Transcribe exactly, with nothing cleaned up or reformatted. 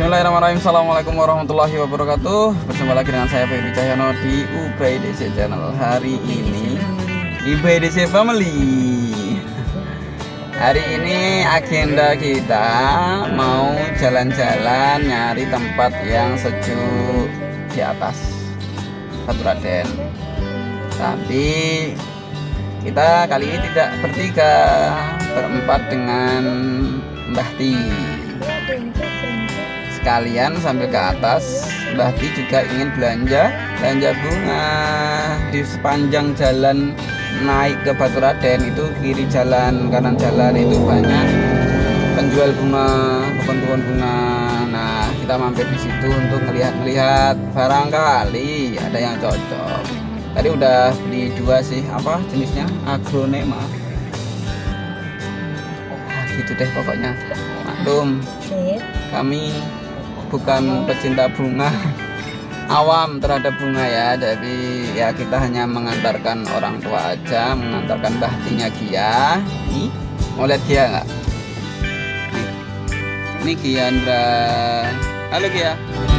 Bismillahirrahmanirrahim. Assalamualaikum warahmatullahi wabarakatuh. Bersama lagi dengan saya Feby Cahyono di U B D C Channel. Hari ini di U B D C Family. Hari ini agenda kita mau jalan-jalan nyari tempat yang sejuk di atas Batu Raden. Tapi kita kali ini tidak bertiga, berempat dengan Mbah Ti. Sekalian sambil ke atas, Mbah Ti juga ingin belanja belanja bunga. Di sepanjang jalan naik ke Batu Raden itu, kiri jalan kanan jalan itu banyak penjual bunga, kebun-kebun bunga. Nah, kita mampir di situ untuk melihat-melihat, barangkali ada yang cocok. Tadi udah beli dua sih, apa jenisnya, Agronema. Nah, gitu deh pokoknya. Maklum, kami bukan pecinta bunga, awam terhadap bunga ya. Jadi ya kita hanya mengantarkan orang tua aja, mengantarkan Mbah Tinya Gia. Nih, mau lihat Gia nggak? Ini Giandra. Halo Gia.